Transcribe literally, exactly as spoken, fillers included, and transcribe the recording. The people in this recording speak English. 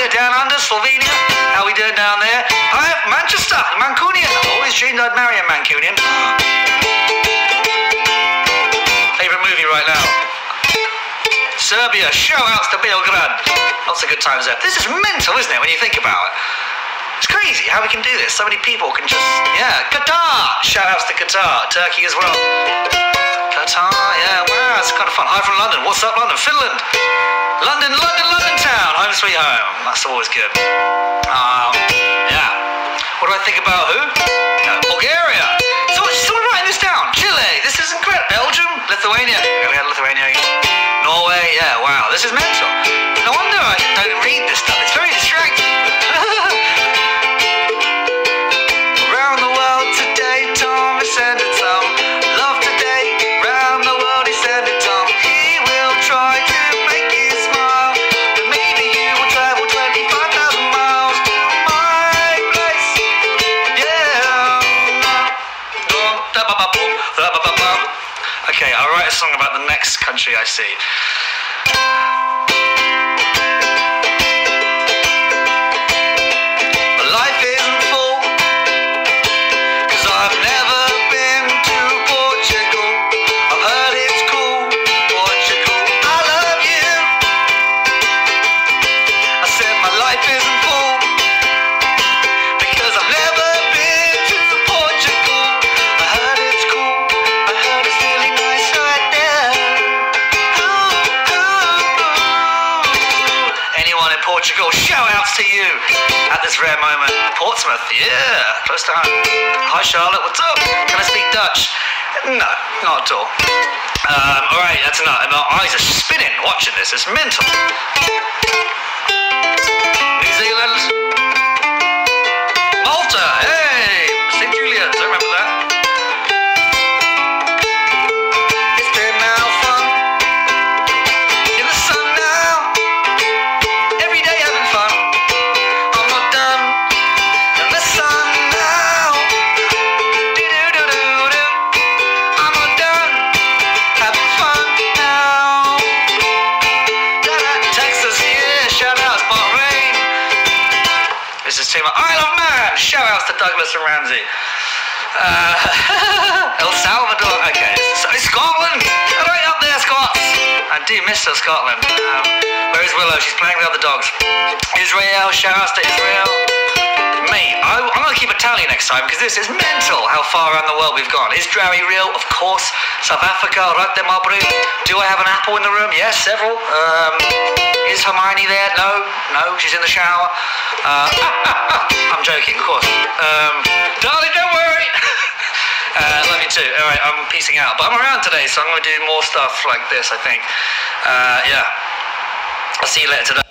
Australia, down under, Slovenia. How we doing down there? Hi, Manchester, Mancunian. Always dreamed I'd marry a Mancunian. Favourite movie right now? Serbia, shout outs to Belgrade. Lots of good times there. This is mental, isn't it, when you think about it? It's crazy how we can do this. So many people can just, yeah. Qatar, shout outs to Qatar. Turkey as well. Qatar, yeah, wow, it's kind of fun. Hi from London. What's up, London? Finland. London, London, London town. Home sweet home. That's always good. Um, yeah. What do I think about who? No, Bulgaria. So, someone writing this down. Chile. This is incredible. Belgium. Lithuania. We had Lithuania. Norway. Yeah, wow. This is mental. No wonder I don't read this stuff. It's very distracting. Around the world today, Tom is sending some love today. Around the world, he's sending Tom. He will try to make you smile. But maybe you will travel twenty-five thousand miles to my place. Yeah. Okay, I'll write a song about the next country I see. Life isn't full, 'cause I've never been to Portugal. I've heard it's cool, Portugal. I love you. I said my life isn't full, because I've never been to Portugal. I heard it's cool, I heard it's really nice right there. Ooh, ooh, ooh. Anyone in Portugal, shout outs to you at this rare moment. Portsmouth, yeah, close to home. Hi Charlotte, what's up? Can I speak Dutch? No, not at all. Um, alright, that's enough. My eyes are spinning watching this, it's mental. New Zealand. Malta, hey! Saint Julian's, I remember that. It's been now fun. In the sun now. Every day having fun. I'm not done. In the sun now. Do-do-do-do-do. I'm not done. Having fun now. Da-da. Texas, yeah. Shout outs, Bahrain. This is too much. Isle of Man. Shout outs to Douglas and Ramsey. Uh, El Salvador. Okay. So Scotland. Right up there, Scots. I do miss her Scotland. Um, where is Willow? She's playing with other dogs. Israel. Shout outs to Israel. Mate, I, I'm going to keep a tally next time, because this is mental how far around the world we've gone. Is Drowry real? Of course. South Africa, Rate Mabru. Do I have an apple in the room? Yes, several. Um, is Hermione there? No, no, she's in the shower. Uh, I'm joking, of course. Um, darling, don't worry. uh, love you too. All right, I'm peacing out. But I'm around today, so I'm going to do more stuff like this, I think. Uh, yeah. I'll see you later today.